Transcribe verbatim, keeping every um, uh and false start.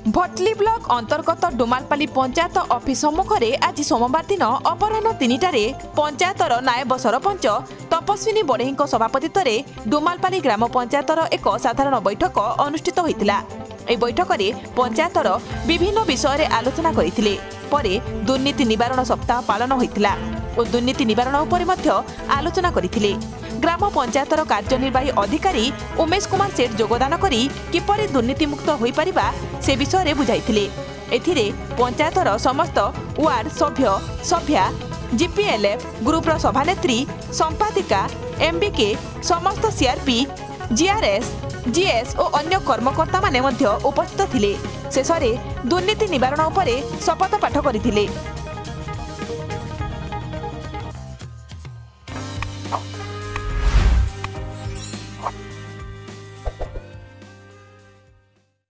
Bhatli block अंतर्गत डुमालपाली panchayat office सम्मुखरे आज सोमवार दिन अपराह्न तीनिटारे पंचायतर नायब सरपंच तपस्विनी बड़ेही सभापतित्व डुमालपाली ग्राम पंचायतर एक साधारण बैठक अनुष्ठित होइतिला। ए बैठक में पंचायतर विभिन्न विषय रे आलोचना करथिले। परे दुर्नीति निवारण सप्ताह पालन होइतिला और दुर्नीति निवारण उपरे मध्य आलोचना करथिले। ग्राम पंचायतर कार्यनिर्वाही अधिकारी उमेश कुमार सेठ योगदान करी किपरि दुर्नीति मुक्त होई परिबा से विषय रे बुझाइथिले। एथिरे पंचायतर समस्त वार्ड सभ्य सभ्या जीपीएलएफ ग्रुप रो सभानेत्री संपादिका एमबीके समस्त सीआरपी जीआरएस जीएस और अन्य कर्मकर्ता माने मध्य उपस्थित थिले। शेषरे दुर्नीति निवारण उपरे शपथ पाठ करथिले।